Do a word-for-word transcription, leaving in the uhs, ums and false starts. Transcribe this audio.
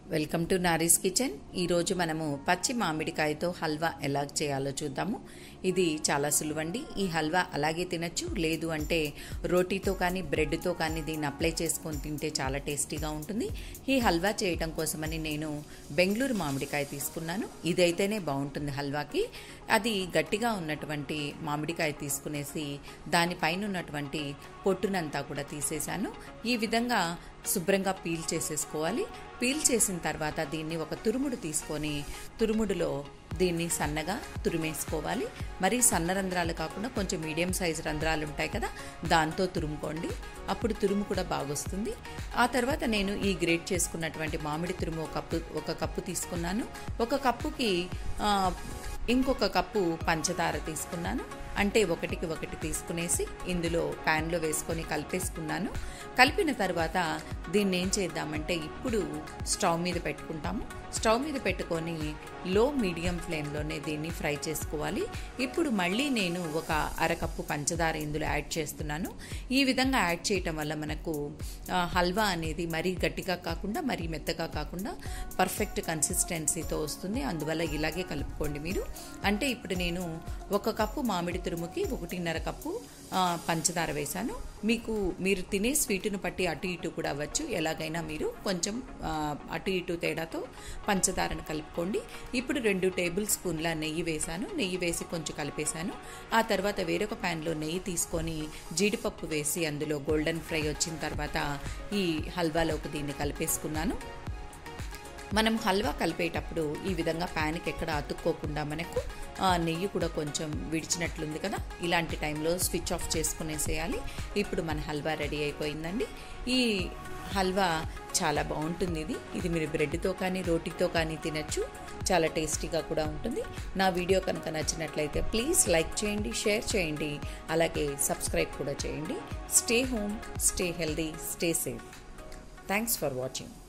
Welcome to నారీస్ kitchen. ఈరోజు మనము పచ్చి మామిడికాయతో హల్వా ఎలా చేయాలో చూద్దాము. ఇది చాలా సులువండి. ఈ హల్వా అలాగే తినచ్చు, లేదు అంటే రోటీతో కానీ బ్రెడ్తో కానీ దీన్ని అప్లై చేసుకొని తింటే చాలా టేస్టీగా ఉంటుంది. ఈ హల్వా చేయడం కోసమని నేను బెంగళూరు మామిడికాయ తీసుకున్నాను. ఇదైతేనే బాగుంటుంది హల్వాకి. అది గట్టిగా ఉన్నటువంటి మామిడికాయ తీసుకునేసి దానిపైన ఉన్నటువంటి పొట్టునంతా కూడా తీసేశాను. ఈ విధంగా శుభ్రంగా పీల్ చేసేసుకోవాలి. పీల్ చేసిన తర్వాత దీన్ని ఒక తురుముడు తీసుకొని తురుముడులో దీన్ని సన్నగా తురిమేసుకోవాలి. మరీ సన్న రంధ్రాలు కాకుండా కొంచెం మీడియం సైజు రంధ్రాలు ఉంటాయి కదా, దాంతో తురుముకోండి. అప్పుడు తురుము కూడా బాగొస్తుంది. ఆ తర్వాత నేను ఈ గ్రేట్ చేసుకున్నటువంటి మామిడి తురుము ఒక కప్పు ఒక కప్పు తీసుకున్నాను. ఒక కప్పుకి ఇంకొక కప్పు పంచదార తీసుకున్నాను. అంటే ఒకటికి ఒకటి తీసుకునేసి ఇందులో ప్యాన్లో వేసుకొని కలిపేసుకున్నాను. కలిపిన తర్వాత దీన్ని ఏం చేద్దామంటే ఇప్పుడు స్టవ్ మీద పెట్టుకుంటాము. స్టవ్ మీద పెట్టుకొని లో మీడియం ఫ్లేమ్లోనే దీన్ని ఫ్రై చేసుకోవాలి. ఇప్పుడు మళ్ళీ నేను ఒక అరకప్పు పంచదార ఇందులో యాడ్ చేస్తున్నాను. ఈ విధంగా యాడ్ చేయటం వల్ల మనకు హల్వా అనేది మరీ గట్టిగా కాకుండా మరీ మెత్తగా కాకుండా పర్ఫెక్ట్ కన్సిస్టెన్సీతో వస్తుంది. అందువల్ల ఇలాగే కలుపుకోండి మీరు. అంటే ఇప్పుడు నేను ఒక కప్పు మామిడి తురుముకి ఒకటిన్నర కప్పు పంచదార వేశాను. మీకు మీరు తినే స్వీటును బట్టి అటు ఇటు కూడా అవ్వచ్చు. ఎలాగైనా మీరు కొంచెం అటు ఇటు తేడాతో పంచదారను కలుపుకోండి. ఇప్పుడు రెండు టేబుల్ స్పూన్ల నెయ్యి వేశాను. నెయ్యి వేసి కొంచెం కలిపేశాను. ఆ తర్వాత వేరొక ప్యాన్లో నెయ్యి తీసుకొని జీడిపప్పు వేసి అందులో గోల్డెన్ ఫ్రై వచ్చిన తర్వాత ఈ హల్వాలోకి దీన్ని కలిపేసుకున్నాను. మనం హల్వా కలిపేటప్పుడు ఈ విధంగా ప్యాన్కి ఎక్కడ అతుక్కోకుండా మనకు నెయ్యి కూడా కొంచెం విడిచినట్లుంది కదా, ఇలాంటి టైంలో స్విచ్ ఆఫ్ చేసుకునేసేయాలి. ఇప్పుడు మన హల్వా రెడీ అయిపోయిందండి. ఈ హల్వా చాలా బాగుంటుంది. ఇది ఇది మీరు బ్రెడ్తో కానీ రోటీతో కానీ తినచ్చు. చాలా టేస్టీగా కూడా ఉంటుంది. నా వీడియో కనుక నచ్చినట్లయితే ప్లీజ్ లైక్ చేయండి, షేర్ చేయండి, అలాగే సబ్స్క్రైబ్ కూడా చేయండి. Stay home, stay healthy, stay safe. Thanks for watching.